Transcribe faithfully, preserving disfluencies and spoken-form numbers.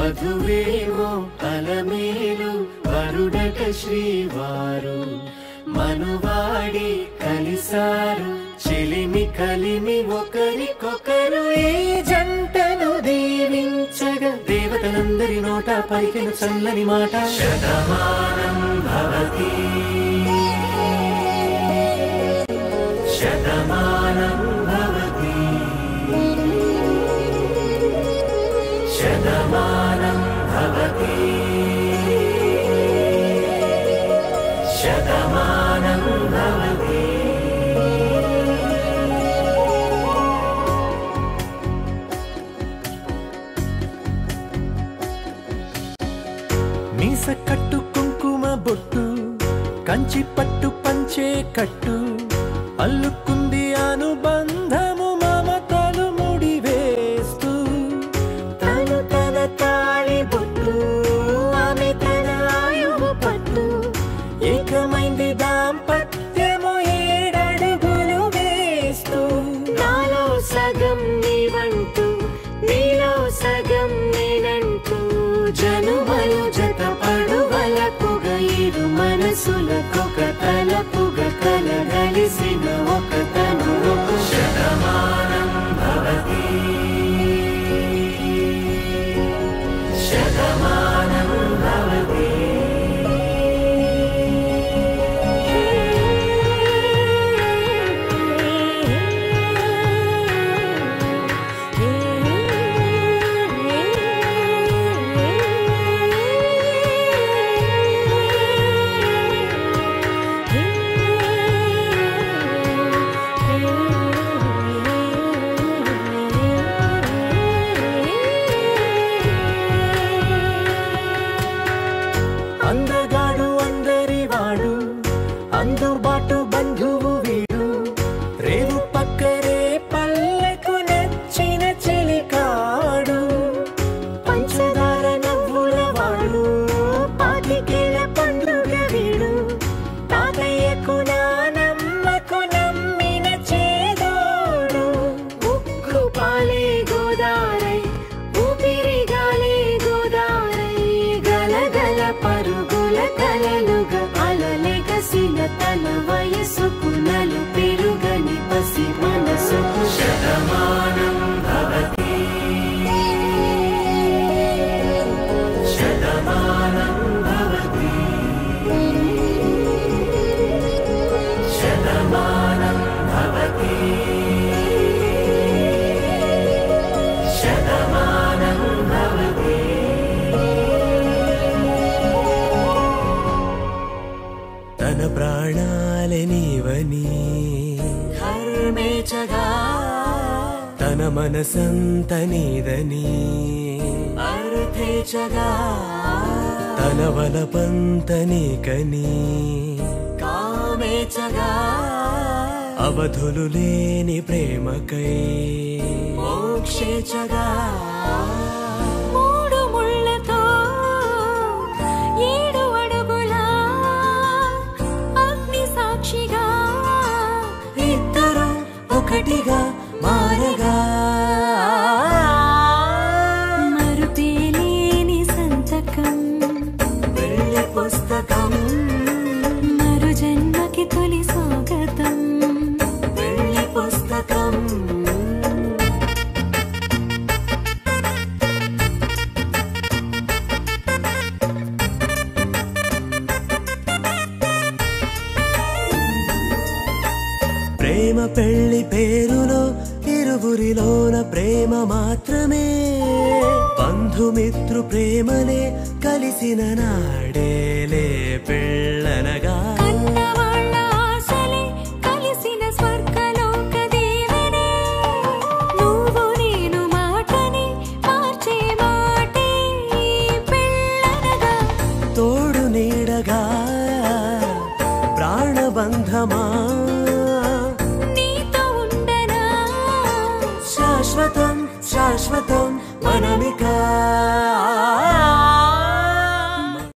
వధువేవో అలమేలు వరుడట శ్రీవారు మనువాడి కలిసారు చెలిమి కలిమి ఒకరికొకరు ఈ జంటను దీవించగా దేవతలందరి నోట పలికిన చల్లని మాట శతమానం భవతి శతమానం భవతి శతమానం భవతి శతమానం భవతి. మీస కట్టు కుంకుమ బొట్టు కంచి పట్టు పంచే కట్టు అల్లుకుంది అనుబంధము మమతలు ముడివేస్తూ తను తన తాళి బొట్టు ఆమె తన ఆయువు పట్టు ఏకమైంది దాంపత్యము ఏడడుగులు వేస్తూ నాలో సగం నీవంటూ నీలో సగం నేనంటూ జనుమలు జత పడువలకుగ ఇరు మనసులకొక తలపుగ కలగలిసిన ఒక తను శతమానం భవతి శతమానం భవతి. అందగాడు అందరి వాడు అందుబాటు బంధువు వీడు రేవు పక్కరే పల్లెకు నచ్చిన చెలికాడు పంచదార నవ్వుల వాడు పాతికేల పండుగ వీడు తాతయ్యకు నానమ్మకు నమ్మిన చేదోడు ఉక్కు పాలే గోదారై ఊపిరి గాలే గోదారై గలగల పరుగుల కలలుగా అలలెగసిన తన వయసుకు నలు పెరుగని పసి మనసుకు శతమానం భవతి శతమానం భవతి శతమానం భవతి శతమానం భవతి. తన ప్రాణాలే నీవని ధర్మేచగా తన మనసంత నీదని అర్థేచగా తన వలపంత నీకని కామేచగా అవధులు లేని ప్రేమకై మోక్షేచగా మూడు ముళ్ళతో ఏడు అడుగుల అగ్ని సాక్షిగా ఇద్దరు ఒకటిగా మారగా మరుపేలేని సంతకం వెళ్ళి పుస్తకం మరు జన్మకి తొలి స్వాగతం వెళ్ళి పుస్తకం. ప్రేమ పెళ్లి పేరులో ఇరువురిలోన ప్రేమ మాత్రమే బంధుమిత్రు ప్రేమనే కలిసిన నాడేలే పెళ్ళనగా కన్నవాళ్ళ ఆశలే కలిసిన స్వర్గలోక దేవనే నువ్వు నేను మాటని మార్చే మాటే పెళ్ళనగా తోడు నీడగా ప్రాణబంధమా నీతో ఉండనా శాశ్వతం శాశ్వతం మనమిక